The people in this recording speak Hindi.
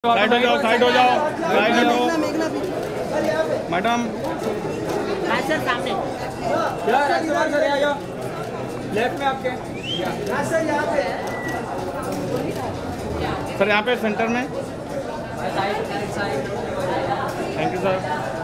साइड हो जाओ, साइड हो जाओ, साइड हटो मैडम। सर सामने लेफ्ट में आपके सर यहाँ पे सेंटर में। Thank you sir.